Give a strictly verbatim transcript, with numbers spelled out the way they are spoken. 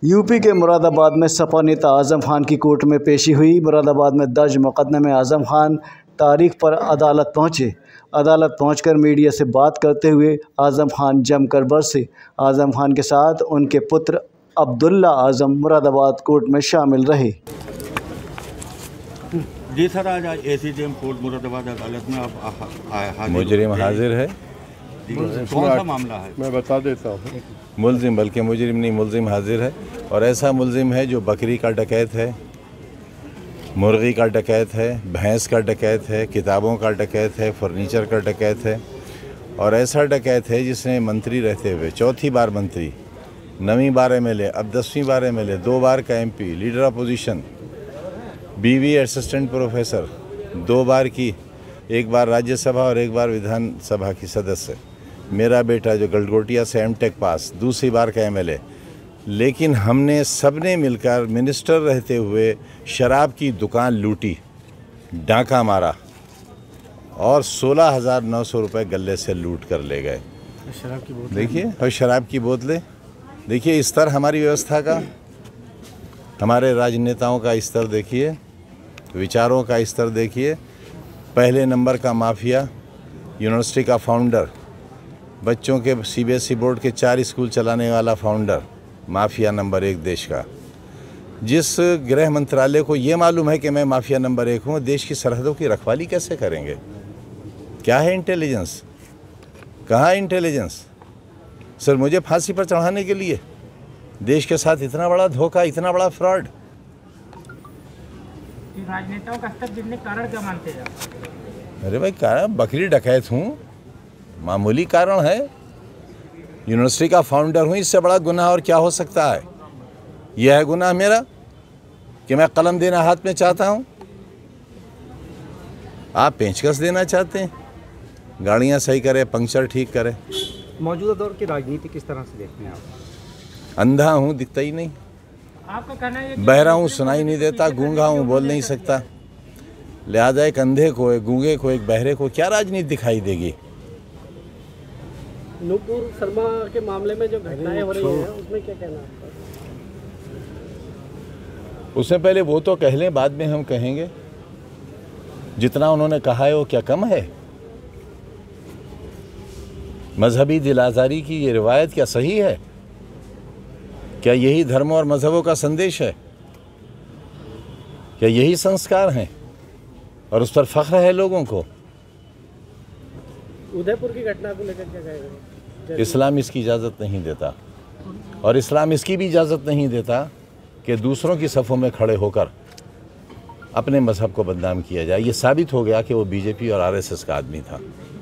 UP के मुरादाबाद में सपा नेता आज़म खान की कोर्ट में पेशी हुई। मुरादाबाद में दर्ज मुकदमे में आज़म खान तारीख पर अदालत पहुंचे। अदालत पहुंचकर मीडिया से बात करते हुए आज़म खान जमकर बरसे। आज़म खान के साथ उनके पुत्र अब्दुल्ला आज़म मुरादाबाद कोर्ट में शामिल रहे। जी सर, आज एसीजेएम कोर्ट मुरादाबाद अदालत में आप मुजरिम हाजिर है। कौन सा मामला है? मैं बता देता हूँ। मुलजिम, बल्कि मुजरिम नहीं, मुलजिम हाजिर है। और ऐसा मुलजिम है जो बकरी का डकैत है, मुर्गी का डकैत है, भैंस का डकैत है, किताबों का डकैत है, फर्नीचर का डकैत है। और ऐसा डकैत है जिसने मंत्री रहते हुए चौथी बार मंत्री, नवीं बार एमएलए, अब दसवीं बार एमएलए, दो बार का एमपी, लीडर अपोजिशन, बीवी असिस्टेंट प्रोफेसर, दो बार की, एक बार राज्यसभा और एक बार विधानसभा की सदस्य, मेरा बेटा जो गलगोटिया से एमटेक पास, दूसरी बार का एमएलए। लेकिन हमने सबने मिलकर मिनिस्टर रहते हुए शराब की दुकान लूटी, डाका मारा और सोलह हज़ार नौ सौ रुपये गले से लूट कर ले गए। शराब की बोतल देखिए, और शराब की बोतलें देखिए। स्तर हमारी व्यवस्था का, हमारे राजनेताओं का स्तर देखिए, विचारों का स्तर देखिए। पहले नंबर का माफिया, यूनिवर्सिटी का फाउंडर, बच्चों के सीबीएसई बोर्ड के चार स्कूल चलाने वाला फाउंडर, माफिया नंबर एक देश का। जिस गृह मंत्रालय को ये मालूम है कि मैं माफिया नंबर एक हूँ, देश की सरहदों की रखवाली कैसे करेंगे? क्या है इंटेलिजेंस? कहाँ है इंटेलिजेंस? सर, मुझे फांसी पर चढ़ाने के लिए देश के साथ इतना बड़ा धोखा, इतना बड़ा फ्रॉड। राजनेताओं का स्तर गिरने का कारण क्या मानते हैं? अरे भाई, कारण बकरी डकैत हूँ, मामूली कारण है। यूनिवर्सिटी का फाउंडर हूँ, इससे बड़ा गुनाह और क्या हो सकता है? यह है गुनाह मेरा कि मैं कलम देना हाथ में चाहता हूँ, आप पेंचकस देना चाहते हैं। गाड़ियाँ सही करे, पंक्चर ठीक करे। मौजूदा दौर की राजनीति किस तरह से देखते हैं आप? अंधा हूँ, दिखता ही नहीं। आपका कहना है कि बहरा हूँ, सुनाई नहीं देता। गूंगा हूँ, बोल नहीं सकता। लिहाजा एक अंधे को, एक गूंगे को, एक बहरे को क्या राजनीति दिखाई देगी? नूपुर शर्मा के मामले में जो घटनाएं हो रही हैं, उसमें क्या कहना है आपका? उससे पहले वो तो कह लें, बाद में हम कहेंगे। जितना उन्होंने कहा है वो क्या कम है? मजहबी दिल आज़ारी की ये रिवायत क्या सही है? क्या यही धर्म और मजहबों का संदेश है? क्या यही संस्कार हैं और उस पर फख्र है लोगों को? उदयपुर की घटना को लेकर क्या कहेंगे? इस्लाम इसकी इजाज़त नहीं देता, और इस्लाम इसकी भी इजाज़त नहीं देता कि दूसरों की सफ़ों में खड़े होकर अपने मजहब को बदनाम किया जाए। ये साबित हो गया कि वो बीजेपी और आरएसएस का आदमी था।